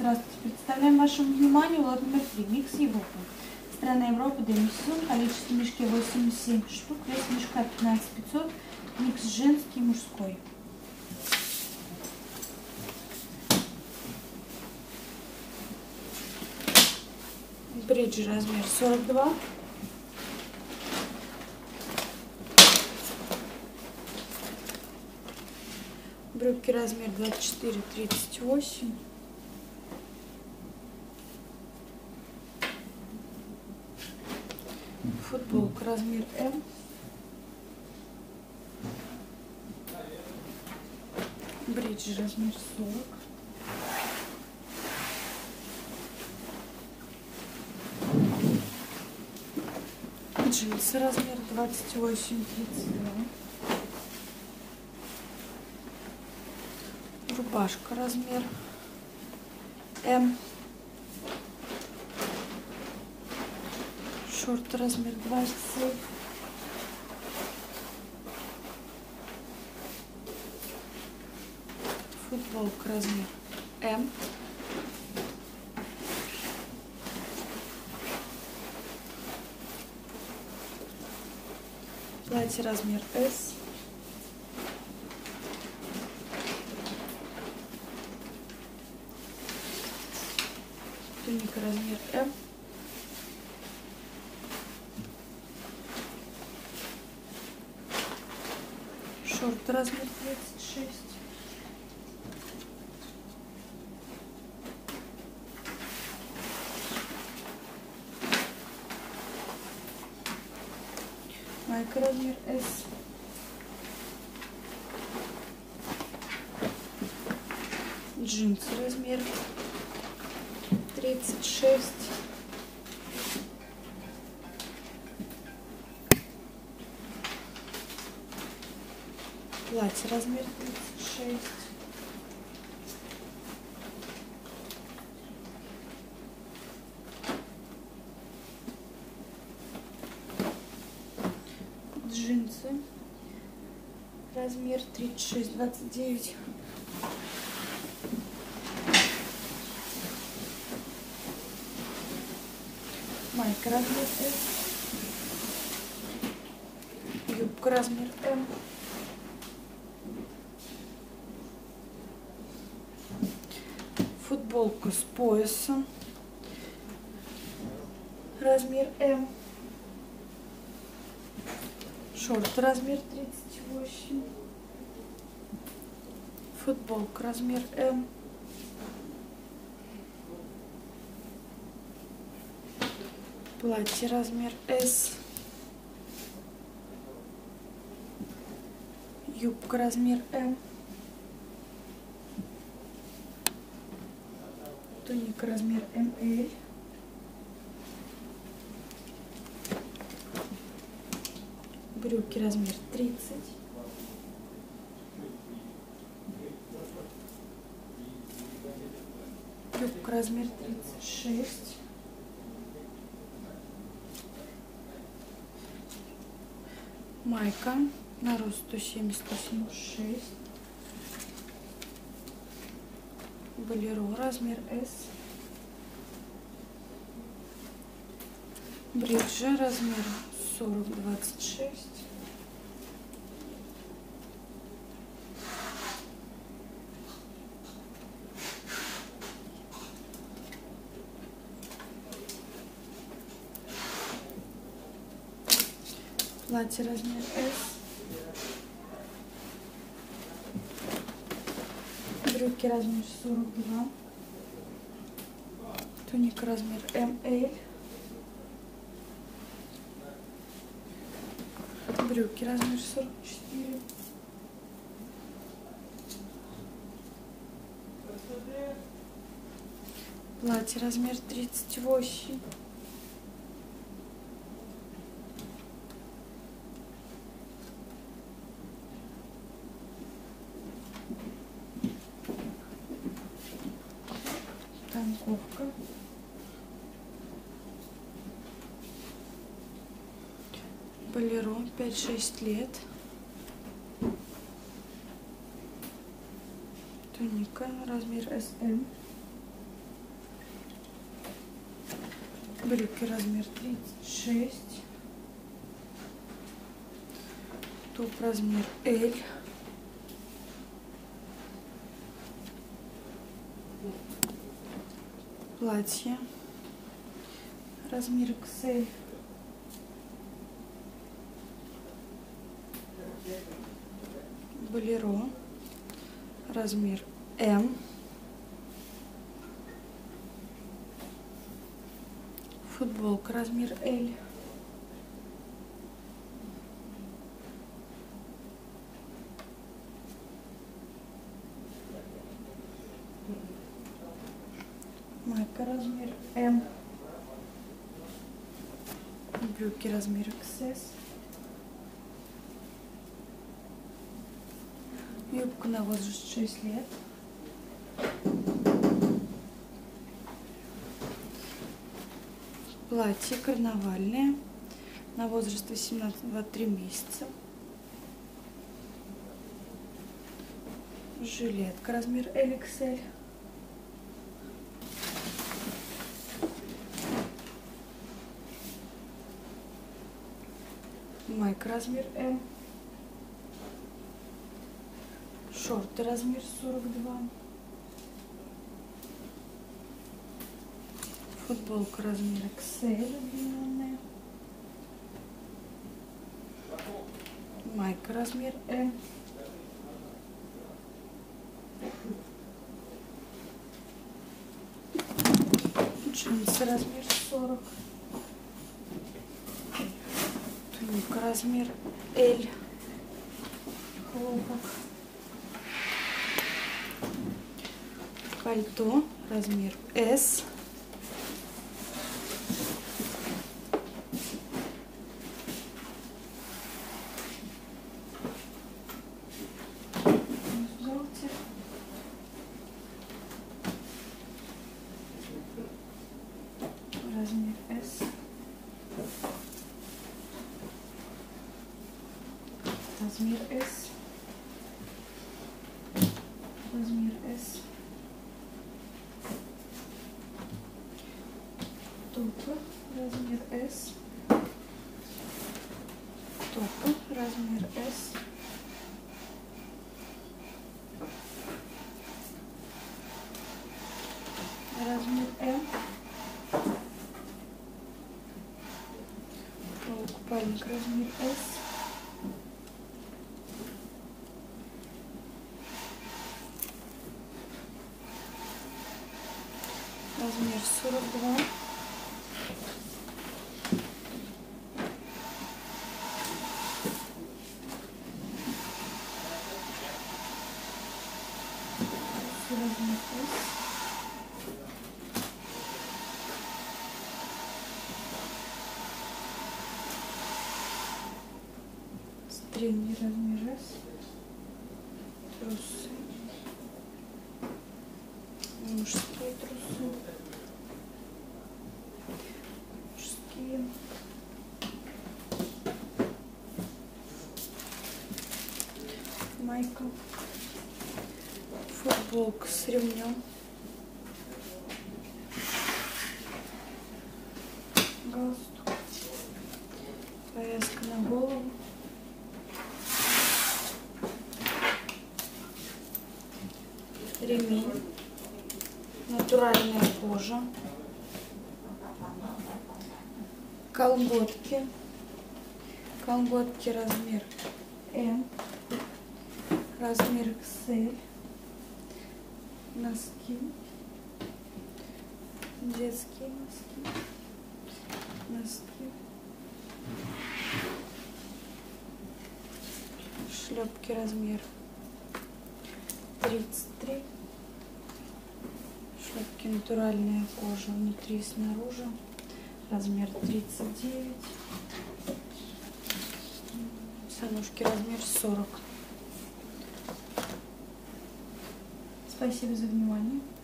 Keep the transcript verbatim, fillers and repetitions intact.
Здравствуйте. Представляем вашему вниманию лот номер три. Микс Европы. Страна Европы, демисезон. Количество в мешке восемьдесят семь штук. Вес мешка пятнадцать тысяч пятьсот. Микс женский и мужской. Бриджи размер сорок два. Брюки размер двадцать четыре тридцать восемь. Футболка размер М. Бриджи размер сорок. Джинсы размер двадцать восемь тридцать два. Рубашка размер М. Шорты размер двадцать семь. Футболка размер М. Платье размер С. Туника размер М. Шорты размер тридцать шесть. Майка размер С. Джинсы размер тридцать шесть. Платье размер тридцать шесть. Джинсы размер тридцать шесть двадцать девять. Майка размер С. Юбка размер М. Футболка с поясом размер М. Шорты размер тридцать восемь. Футболка размер М. Платье размер С. Юбка размер М. Туника размер Эм Эль. Брюки размер тридцать. Юбка размер тридцать шесть. Майка на рост сто семьдесят — сто семьдесят шесть. Болеро размер С. Бриджи размер сорок двадцать шесть. Платье размер С. Брюки размер сорок два. Туника размер Эм Эль. Брюки размер сорок четыре. Платье размер тридцать восемь. Танковка. Болеро пять-шесть лет. Туника размер Эс Эм. Брюки размер тридцать шесть. Топ размер L. Платье размер икс эль. Болеро размер эм. Футболка размер эль. Майка размер эм. Брюки размер икс эс. Юбка на возраст шесть лет. Платье карнавальное на возраст восемнадцать-двадцать три месяца. Жилетка размер эль икс эль. Майка размер эм. Шорты размер сорок два. Футболка размер икс эль длинная. Майка размер эм. Джинсы размер сорок. Туника размер эль. Хлопок. Пальто размер эс. Размер эс. Размер эс. Размер эс. Топы размер эс. Топы размер эс. Размер эм. Купальник размер эс. Размер сорок два. Размер эс. Средний размер эс. Трусы. Мужские трусы. Мужские. Майка. Футболка с ремнем. Галстук. Повязка на голову. Ремень. Натуральная кожа. Колготки. Колготки размер эм. Размер икс эль. Носки. Детские носки. Носки. Шлепки размер тридцать три. Шлепки натуральная кожа внутри и снаружи. Размер тридцать девять. Санушки размер сорок. Спасибо за внимание.